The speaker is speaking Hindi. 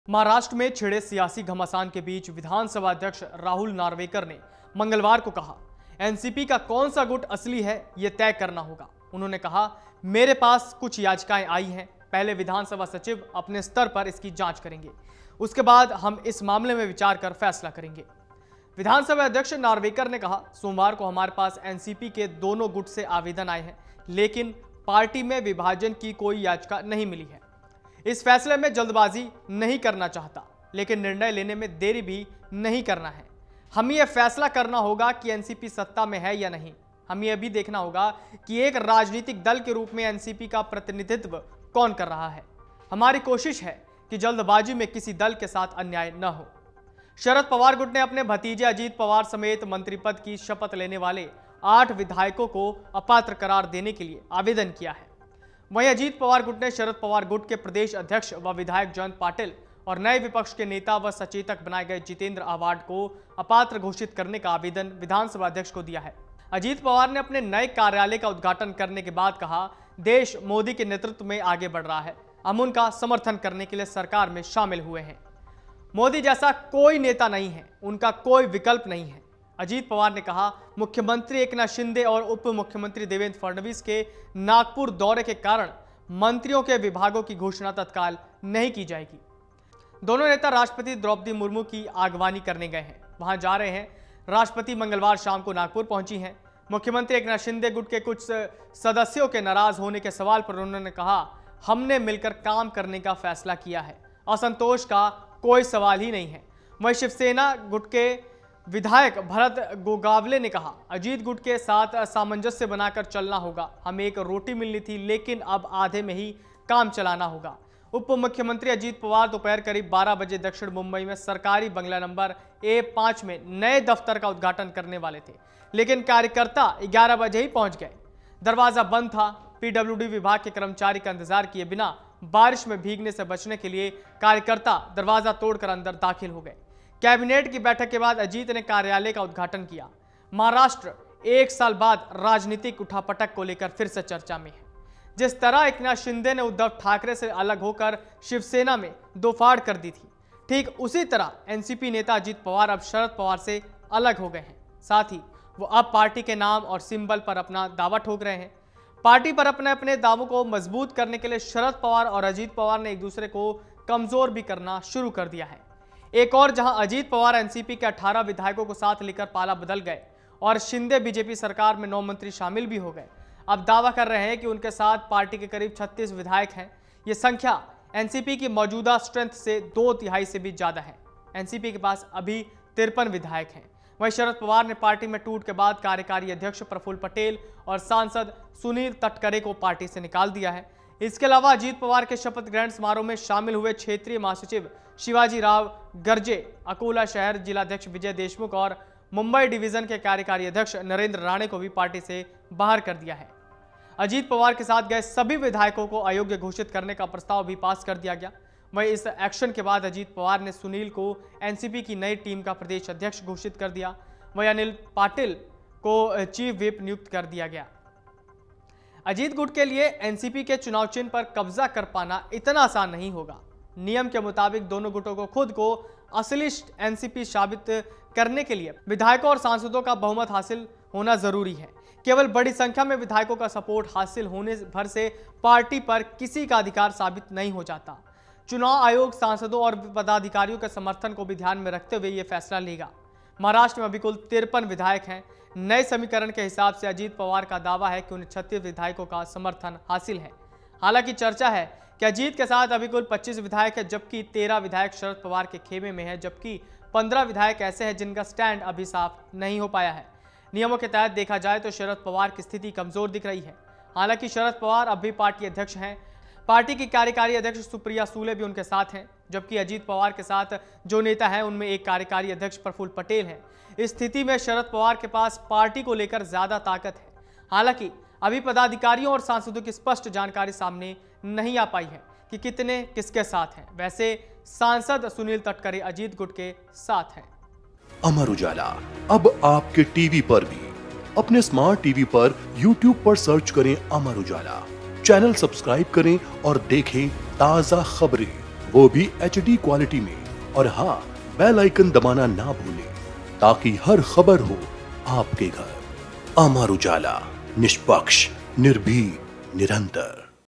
महाराष्ट्र में छिड़े सियासी घमासान के बीच विधानसभा अध्यक्ष राहुल नार्वेकर ने मंगलवार को कहा, एनसीपी का कौन सा गुट असली है यह तय करना होगा। उन्होंने कहा, मेरे पास कुछ याचिकाएं आई हैं, पहले विधानसभा सचिव अपने स्तर पर इसकी जांच करेंगे, उसके बाद हम इस मामले में विचार कर फैसला करेंगे। विधानसभा अध्यक्ष नार्वेकर ने कहा, सोमवार को हमारे पास एनसीपी के दोनों गुट से आवेदन आए हैं, लेकिन पार्टी में विभाजन की कोई याचिका नहीं मिली है। इस फैसले में जल्दबाजी नहीं करना चाहता, लेकिन निर्णय लेने में देरी भी नहीं करना है। हमें यह फैसला करना होगा कि एनसीपी सत्ता में है या नहीं। हमें यह भी देखना होगा कि एक राजनीतिक दल के रूप में एनसीपी का प्रतिनिधित्व कौन कर रहा है। हमारी कोशिश है कि जल्दबाजी में किसी दल के साथ अन्याय न हो। शरद पवार गुट ने अपने भतीजे अजीत पवार समेत मंत्री पद की शपथ लेने वाले 8 विधायकों को अपात्र करार देने के लिए आवेदन किया है। वहीं अजीत पवार गुट ने शरद पवार गुट के प्रदेश अध्यक्ष व विधायक जयंत पाटिल और नए विपक्ष के नेता व सचेतक बनाए गए जितेंद्र आव्हाड को अपात्र घोषित करने का आवेदन विधानसभा अध्यक्ष को दिया है। अजीत पवार ने अपने नए कार्यालय का उद्घाटन करने के बाद कहा, देश मोदी के नेतृत्व में आगे बढ़ रहा है, हम उनका समर्थन करने के लिए सरकार में शामिल हुए हैं। मोदी जैसा कोई नेता नहीं है, उनका कोई विकल्प नहीं है। अजीत पवार ने कहा, मुख्यमंत्री एकनाथ शिंदे और उप मुख्यमंत्री देवेंद्र फडणवीस के नागपुर दौरे के कारण मंत्रियों के विभागों की घोषणा तत्काल नहीं की जाएगी। दोनों नेता राष्ट्रपति द्रौपदी मुर्मू की आगवानी करने गए हैं, वहां जा रहे हैं। राष्ट्रपति मंगलवार शाम को नागपुर पहुंची हैं। मुख्यमंत्री एकनाथ शिंदे गुट के कुछ सदस्यों के नाराज होने के सवाल पर उन्होंने कहा, हमने मिलकर काम करने का फैसला किया है, असंतोष का कोई सवाल ही नहीं है। वहीं शिवसेना गुट के विधायक भरत गोगावले ने कहा, अजीत गुट के साथ सामंजस्य बनाकर चलना होगा। हमें एक रोटी मिलनी थी, लेकिन अब आधे में ही काम चलाना होगा। उप मुख्यमंत्री अजीत पवार दोपहर करीब 12 बजे दक्षिण मुंबई में सरकारी बंगला नंबर A5 में नए दफ्तर का उद्घाटन करने वाले थे, लेकिन कार्यकर्ता 11 बजे ही पहुंच गए। दरवाजा बंद था। पीडब्ल्यूडी विभाग के कर्मचारी का इंतजार किए बिना बारिश में भीगने से बचने के लिए कार्यकर्ता दरवाजा तोड़कर अंदर दाखिल हो गए। कैबिनेट की बैठक के बाद अजीत ने कार्यालय का उद्घाटन किया। महाराष्ट्र 1 साल बाद राजनीतिक उठापटक को लेकर फिर से चर्चा में है। जिस तरह एकनाथ शिंदे ने उद्धव ठाकरे से अलग होकर शिवसेना में दो फाड़ कर दी थी, ठीक उसी तरह एनसीपी नेता अजीत पवार अब शरद पवार से अलग हो गए हैं। साथ ही वो अब पार्टी के नाम और सिंबल पर अपना दावा ठोक रहे हैं। पार्टी पर अपने अपने दावों को मजबूत करने के लिए शरद पवार और अजीत पवार ने एक दूसरे को कमजोर भी करना शुरू कर दिया है। एक और जहां अजीत पवार एनसीपी के 18 विधायकों को साथ लेकर पाला बदल गए और शिंदे बीजेपी सरकार में 9 मंत्री शामिल भी हो गए, अब दावा कर रहे हैं कि उनके साथ पार्टी के करीब 36 विधायक हैं। यह संख्या एनसीपी की मौजूदा स्ट्रेंथ से 2/3 से भी ज्यादा है। एनसीपी के पास अभी 53 विधायक हैं। वहीं शरद पवार ने पार्टी में टूट के बाद कार्यकारी अध्यक्ष प्रफुल्ल पटेल और सांसद सुनील तटकरे को पार्टी से निकाल दिया है। इसके अलावा अजीत पवार के शपथ ग्रहण समारोह में शामिल हुए क्षेत्रीय महासचिव शिवाजी राव गर्जे, अकोला शहर जिलाध्यक्ष विजय देशमुख और मुंबई डिवीजन के कार्यकारी अध्यक्ष नरेंद्र राणे को भी पार्टी से बाहर कर दिया है। अजीत पवार के साथ गए सभी विधायकों को अयोग्य घोषित करने का प्रस्ताव भी पास कर दिया गया। वहीं इस एक्शन के बाद अजीत पवार ने सुनील को एनसीपी की नई टीम का प्रदेश अध्यक्ष घोषित कर दिया। वहीं अनिल पाटिल को चीफ व्हिप नियुक्त कर दिया गया। अजीत गुट के लिए एनसीपी के चुनाव चिन्ह पर कब्जा कर पाना इतना आसान नहीं होगा। नियम के मुताबिक दोनों गुटों को खुद को असली एनसीपी साबित करने के लिए विधायकों और सांसदों का बहुमत हासिल होना जरूरी है। केवल बड़ी संख्या में विधायकों का सपोर्ट हासिल होने भर से पार्टी पर किसी का अधिकार साबित नहीं हो जाता। चुनाव आयोग सांसदों और पदाधिकारियों के समर्थन को भी ध्यान में रखते हुए यह फैसला लेगा। महाराष्ट्र में अभी कुल 53 विधायक हैं। नए समीकरण के हिसाब से अजीत पवार का दावा है कि उन्हें 36 विधायकों का समर्थन हासिल है। हालांकि चर्चा है कि अजीत के साथ अभी कुल 25 विधायक है, जबकि 13 विधायक शरद पवार के खेमे में है, जबकि 15 विधायक ऐसे हैं जिनका स्टैंड अभी साफ नहीं हो पाया है। नियमों के तहत देखा जाए तो शरद पवार की स्थिति कमजोर दिख रही है। हालांकि शरद पवार अब भी पार्टी अध्यक्ष हैं। पार्टी की कार्यकारी अध्यक्ष सुप्रिया सूले भी उनके साथ हैं, जबकि अजीत पवार के साथ जो नेता हैं उनमें एक कार्यकारी अध्यक्ष प्रफुल्ल पटेल हैं। इस स्थिति में शरद पवार के पास पार्टी को लेकर ज्यादा ताकत है। हालांकि अभी पदाधिकारियों और सांसदों की स्पष्ट जानकारी सामने नहीं आ पाई है कि कितने किसके साथ हैं। वैसे सांसद सुनील तटकरे अजीत गुट के साथ हैं। अमर उजाला अब आपके टीवी पर भी। अपने स्मार्ट टीवी पर YouTube पर सर्च करें अमर उजाला, चैनल सब्सक्राइब करें और देखें ताजा खबरें, वो भी HD क्वालिटी में। और हाँ, बेल आइकन दबाना ना भूलें ताकि हर खबर हो आपके घर। अमर उजाला, निष्पक्ष, निर्भीक, निरंतर।